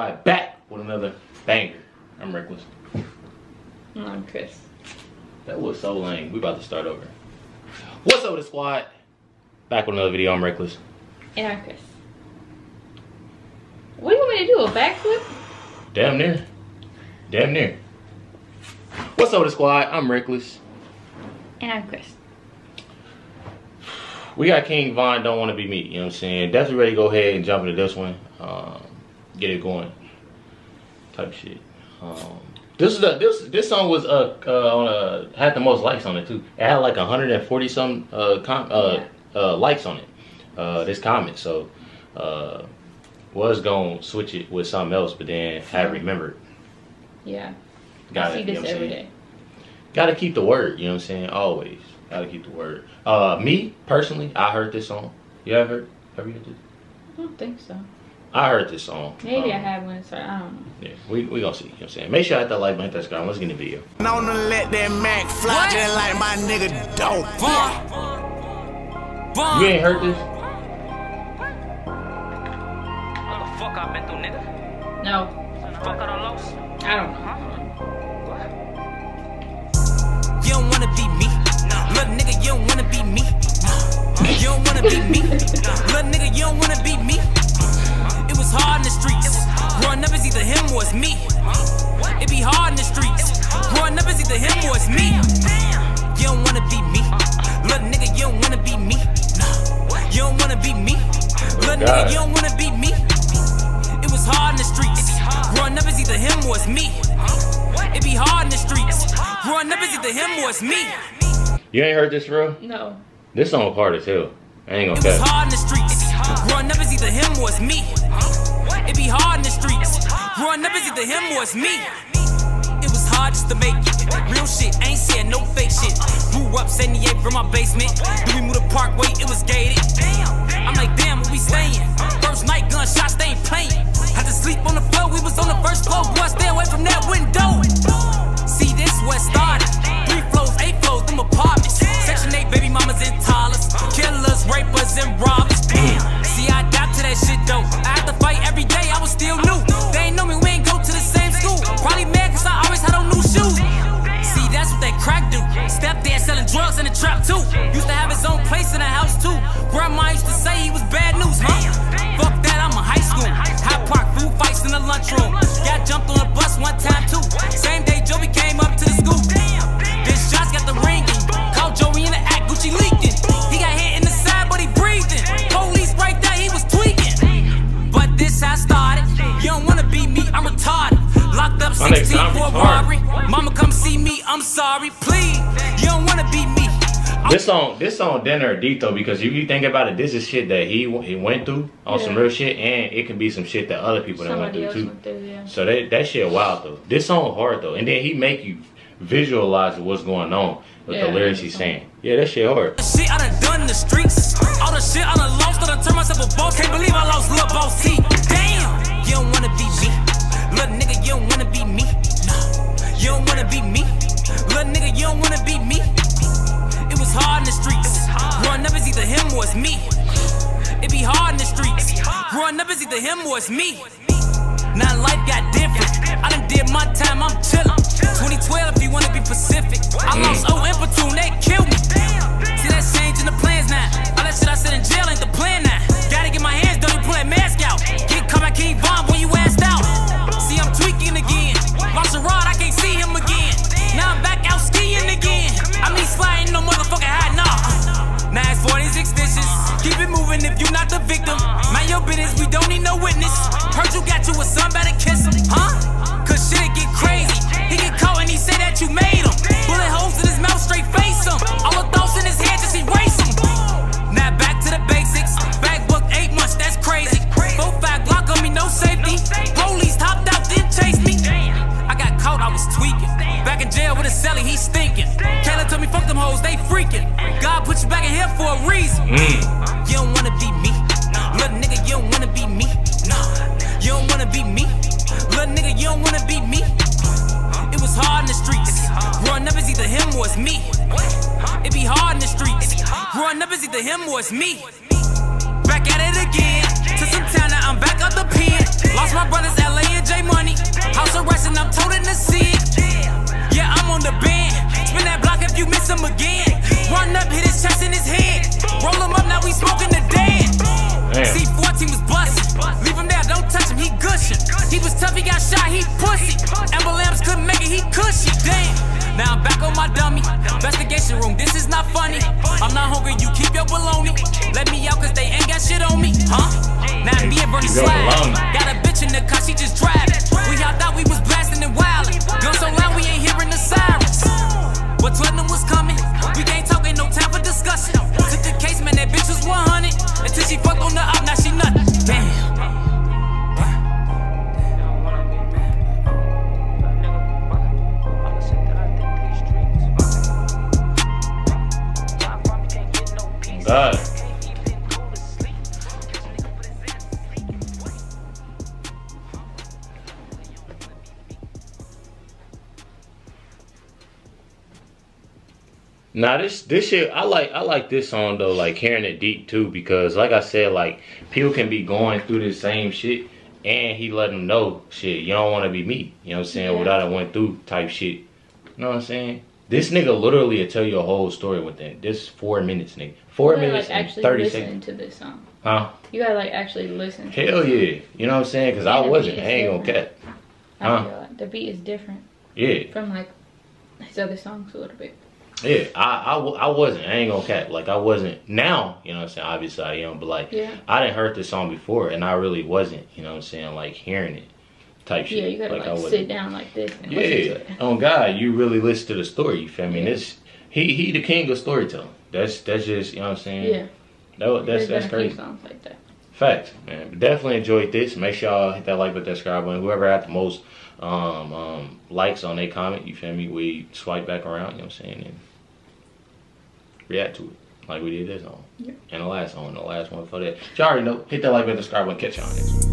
Squad back with another banger. I'm Reckless. I'm Chris. That was so lame. We about to start over. What's up with the squad? Back with another video. I'm Reckless. And I'm Chris. What do you want me to do? A backflip? Damn near. Damn near. What's up with the squad? I'm Reckless. And I'm Chris. We got King Von, Don't Want to Be Me. You know what I'm saying? Definitely ready to go ahead and jump into this one. Get it going. Type shit. This song was had the most likes on it too. It had like 140 some likes on it. This comment. So was gonna switch it with something else, but then had remembered. Yeah. Gotta, I see this every day. Gotta keep the word, you know what I'm saying? Always. Gotta keep the word. Me, personally, I heard this song. You ever heard this? I don't think so. I heard this song. Maybe I have one, so I don't know. Yeah, we gonna see, you know what I'm saying? Make sure I hit that like button, hit that subscribe. Let's get in the video. I wanna let that Mac fly just like my nigga dope. You ain't heard this? What the fuck I been through, nigga? No. Fuck I done lost? I don't know. You don't wanna be me. Little nigga, you don't wanna be me. You don't wanna be me. Little nigga, you don't wanna be me. It was hard in the streets. Growing up is either him or it's me. It be hard in the streets. Growing up is either him or it's me. You don't wanna be me. Little nigga, you don't wanna be me. You don't wanna be me. Little nigga, you don't wanna be me. It was hard in the streets. Growing up is either him or it's me. It be hard in the streets. Growing up is either him or it's me. You ain't heard this, bro? No. This song hard as hell. I ain't gonna It was hard in the streets. Growing up is either him or it's me. It be hard in the streets. Growing up is either him or it's me. It was hard just to make it. Real shit, ain't saying no fake shit. Grew up 78 from my basement. Then we moved to Parkway, it was gated. I'm like, damn, where we staying? First night gunshots, they ain't playing. Had to sleep on the floor, we was on the first floor. Boy, stay away from that window. See, this where it started. 3 floors, 8 floors, them apartments. Section 8 baby mamas and toddlers. Killers, rapers, and robbers. See, I adapt to that shit though. I had to fight every day, I was still new. They ain't know me, we ain't go to the same school. Probably mad cause I always had on new shoes. See, that's what that crack do. Stepdad selling drugs in the trap too. Used to have his own place in the house too. Grandma used to say he was bad news, huh? Fuck that, I'm in high school. High Park, food fights in the lunchroom. Got jumped on a bus one time too. Same day Joey came up to the school. Then shots got the ringing. Called Joey in the act, Gucci leaking. He got hit in the side, but he breathing. Police right there, he was tweaking. But this how I started. You don't wanna be me, I'm retarded. Locked up 16 for a robbery. Mama come see me, I'm sorry, please. You don't wanna be me. This song dinner deep though, because you think about it, this is shit that he went through on some real shit, and it can be some shit that other people that went through too. Yeah. So that shit wild though. This song hard though, and then he make you visualize what's going on with the lyrics he's saying. Yeah, that shit hard. The shit I done in the streets, all the shit I done lost, I done turned myself a boss. Can't believe I lost Lil Boss T. Damn, you don't wanna be me, little nigga. You don't wanna be me. No, you don't wanna be me, little nigga. You don't wanna be me. It was hard in the streets. Growing up is either him or it's me. It be hard in the streets. Growing up is either him or it's me. Now life got different. I done did my time, I'm chillin'. 2012 if you wanna be Pacific. I lost O and Platoon, they killed me. See, that's changing the plans now. All that shit I said in jail ain't the plan now. Gotta get my hands dirty, pull that mask out. Get caught by King Von when you asked out. See, I'm tweaking again. Lost a rod, I can't see him again. Now I'm back out skiing again. I mean sliding no motherfucking high, nah. Now it's 46 dishes. Keep it moving if you not the victim. Mind your business, we don't need no witness. Heard you got you a son, better kiss him, huh? Cause shit get crazy. He get caught and he say that you made him. Bullet holes in his mouth, straight face him. All the thoughts in his head, just erase him. Now back to the basics. Back book 8 months, that's crazy. 4-5 Glock on me, no safety. Police hopped out, then chased me. I got caught, I was tweaking. Back in jail with a celly, he stinking. Kayla told me fuck them hoes, they freaking. God put you back in here for a reason. You don't wanna be me, little nigga. You don't wanna be me. No, you don't wanna be me, little nigga. You don't wanna be me. It was hard in the streets. Growing up is either him or it's me. It be hard in the streets. Growing up is either him or it's me. Back at it again. To some time, now I'm back out the pen. Lost my brothers, LA and J Money. House arrest and I'm told in the scene. Yeah, I'm on the band. Spin that block if you miss him again. Run up, hit his chest and his head. Roll him up, now we smoking the dead. C14 was bustin'. Leave him there, don't touch him, he gushin'. He was tough, he got shot, he pussy. Emblems couldn't make it, he cushy. Damn. Now I'm back on my dummy. Investigation room, this is not funny. I'm not hungry, you keep your baloney. Let me out, cause they ain't got shit on me. Huh? Now me and Bernie slide. Got a bitch in the car, she just driving. We all thought we was blasting and wildin'. Guns so loud, we ain't hearing the sirens. But 12 was coming. We can't talk, ain't no time for discussion. Took the case, man, that bitch was 100. Until she fucked on the up, now she nothing. Damn. God. Nah, this shit, I like this song though, like hearing it deep too, because like I said, like people can be going through the same shit and he let them know shit, you don't want to be me, you know what I'm saying, without I went through type shit. You know what I'm saying? This nigga literally will tell you a whole story within this 4 minutes, nigga. 4 minutes like, and actually 30 listen seconds. to this song. Huh? You gotta like actually listen to Hell this yeah. You know what I'm saying? Because I the wasn't. beat I is ain't gonna different. cap. I feel like the beat is different Yeah. from like his other songs a little bit. Yeah. I wasn't. I ain't gonna cap. Like I wasn't. Now, you know what I'm saying? Obviously I am. But like, I didn't heard this song before and I really wasn't, you know what I'm saying? Like hearing it type shit. Yeah, you gotta like sit down like this and listen to it. Oh God, you really listen to the story, you feel me? And it's, he the king of storytelling. That's just, you know what I'm saying? Yeah. That's crazy. Songs like that. Facts, man. But definitely enjoyed this. Make sure y'all hit that like button, that subscribe button. Whoever had the most likes on their comment, you feel me? We swipe back around, you know what I'm saying? And react to it like we did this song. And the last one, the last one for that. Y'all already know. Hit that like button, subscribe button, catch y'all next one.